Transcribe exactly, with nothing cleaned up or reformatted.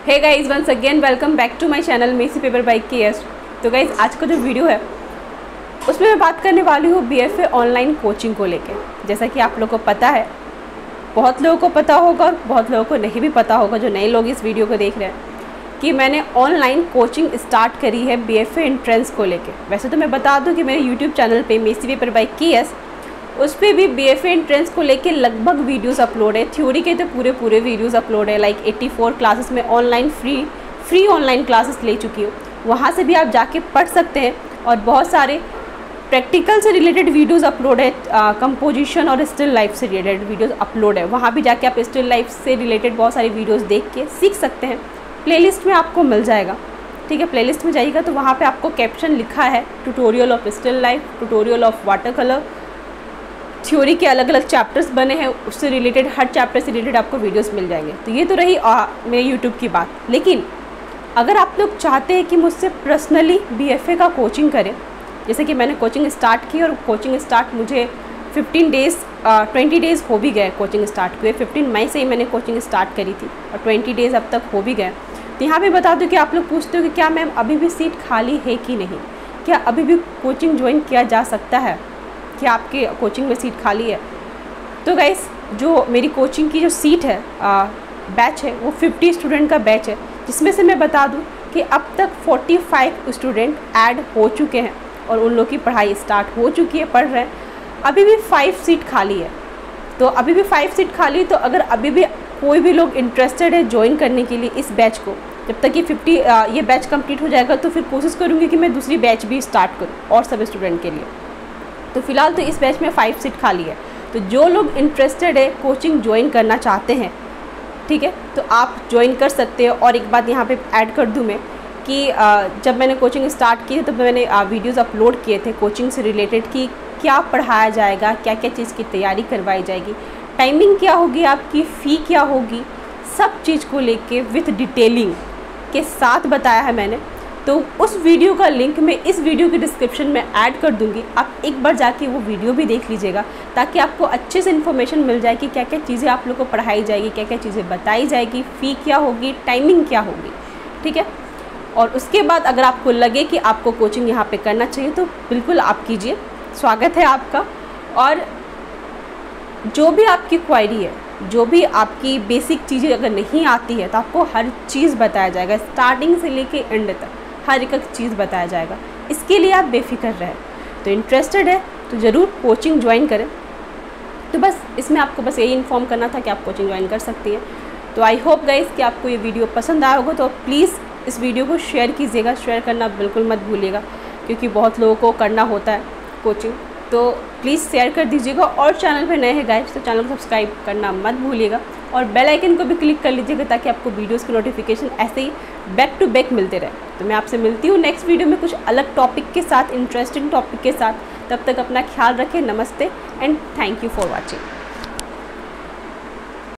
Hey guys, once again welcome back to my channel messy paper by KS. तो guys आज का जो video है उसमें मैं बात करने वाली हूँ बीएफए ऑनलाइन कोचिंग को लेके। जैसा कि आप लोगों को पता है, बहुत लोगों को पता होगा और बहुत लोगों को नहीं भी पता होगा जो नए लोग इस वीडियो को देख रहे हैं, कि मैंने ऑनलाइन कोचिंग स्टार्ट करी है बीएफए एंट्रेंस को लेके। वैसे तो मैं बता दूँ कि मेरे यूट्यूब चैनल पे मेसी पेपर बाय केएस, उस पर भी बीएफए एंट्रेंस को लेके लगभग वीडियोस अपलोड है। थ्योरी के तो पूरे पूरे वीडियोस अपलोड है। लाइक चौरासी क्लासेस में online free free online classes ले चुकी हूँ, वहाँ से भी आप जाके पढ़ सकते हैं। और बहुत सारे प्रैक्टिकल से रिलेटेड वीडियोस अपलोड है, कंपोजिशन और स्टिल लाइफ से रिलेटेड वीडियोस अपलोड है। वहाँ भी जाके आप स्टिल लाइफ से रिलेटेड बहुत सारी वीडियोस देख के सीख सकते हैं। प्लेलिस्ट में आपको मिल जाएगा, ठीक है। प्लेलिस्ट में जाइएगा तो वहाँ पे आपको कैप्शन लिखा है tutorial of still life, tutorial of water colour, theory के अलग अलग चैप्टर्स बने हैं, उससे रिलेटेड हर चैप्टर से रिलेटेड आपको वीडियोस मिल जाएंगे। तो ये तो रही आ, मेरे यूट्यूब की बात। लेकिन अगर आप लोग चाहते हैं कि मुझसे पर्सनली बीएफए का कोचिंग करें, जैसे कि मैंने कोचिंग स्टार्ट की और कोचिंग स्टार्ट मुझे फिफ्टीन डेज़ ट्वेंटी डेज़ हो भी गए कोचिंग स्टार्ट हुए। फिफ्टीन मई से ही मैंने कोचिंग स्टार्ट करी थी और ट्वेंटी डेज़ अब तक हो भी गए। तो यहाँ पे बता दूँ कि आप लोग पूछते हो कि क्या मैम अभी भी सीट खाली है कि नहीं, क्या अभी भी कोचिंग ज्वाइन किया जा सकता है, कि आपके कोचिंग में सीट खाली है। तो गाइस, जो मेरी कोचिंग की जो सीट है, आ, बैच है, वो पचास स्टूडेंट का बैच है, जिसमें से मैं बता दूं कि अब तक पैंतालीस स्टूडेंट ऐड हो चुके हैं और उन लोगों की पढ़ाई स्टार्ट हो चुकी है, पढ़ रहे हैं। अभी भी फाइव सीट खाली है। तो अभी भी फाइव सीट खाली, तो अगर अभी भी कोई भी लोग इंटरेस्टेड है ज्वाइन करने के लिए इस बैच को, जब तक ये फिफ्टी ये बैच कंप्लीट हो जाएगा तो फिर कोशिश करूँगी कि मैं दूसरी बैच भी स्टार्ट करूँ और सब स्टूडेंट के लिए। तो फिलहाल तो इस बैच में फाइव सीट खाली है। तो जो लोग इंटरेस्टेड है कोचिंग ज्वाइन करना चाहते हैं, ठीक है, तो आप ज्वाइन कर सकते हो। और एक बात यहाँ पे ऐड कर दूँ मैं कि जब मैंने कोचिंग स्टार्ट की तो मैंने वीडियोस अपलोड किए थे कोचिंग से रिलेटेड कि क्या पढ़ाया जाएगा, क्या क्या चीज़ की तैयारी करवाई जाएगी, टाइमिंग क्या होगी, आपकी फ़ी क्या होगी, सब चीज़ को लेके विथ डिटेलिंग के साथ बताया है मैंने। तो उस वीडियो का लिंक मैं इस वीडियो की डिस्क्रिप्शन में ऐड कर दूंगी। आप एक बार जाके वो वीडियो भी देख लीजिएगा, ताकि आपको अच्छे से इन्फॉर्मेशन मिल जाए कि क्या क्या चीज़ें आप लोग को पढ़ाई जाएगी, क्या क्या चीज़ें बताई जाएगी, फ़ी क्या होगी, टाइमिंग क्या होगी, ठीक है। और उसके बाद अगर आपको लगे कि आपको कोचिंग यहाँ पे करना चाहिए तो बिल्कुल आप कीजिए, स्वागत है आपका। और जो भी आपकी क्वायरी है, जो भी आपकी बेसिक चीज़ें अगर नहीं आती है तो आपको हर चीज़ बताया जाएगा, स्टार्टिंग से लेके एंड तक हर एक चीज़ बताया जाएगा। इसके लिए आप बेफिक्र रहें। तो इंटरेस्टेड है तो ज़रूर कोचिंग ज्वाइन करें। तो बस इसमें आपको बस यही इन्फॉर्म करना था कि आप कोचिंग ज्वाइन कर सकती हैं। तो आई होप गाइस कि आपको ये वीडियो पसंद आया होगा। तो प्लीज़ इस वीडियो को शेयर कीजिएगा, शेयर करना बिल्कुल मत भूलिएगा, क्योंकि बहुत लोगों को करना होता है कोचिंग। तो प्लीज़ शेयर कर दीजिएगा। और चैनल पे नए हैं गाइस तो चैनल को सब्सक्राइब करना मत भूलिएगा और बेल आइकन को भी क्लिक कर लीजिएगा, ताकि आपको वीडियोस की नोटिफिकेशन ऐसे ही बैक टू बैक मिलते रहे। तो मैं आपसे मिलती हूँ नेक्स्ट वीडियो में कुछ अलग टॉपिक के साथ, इंटरेस्टिंग टॉपिक के साथ। तब तक अपना ख्याल रखें। नमस्ते and thank you for watching.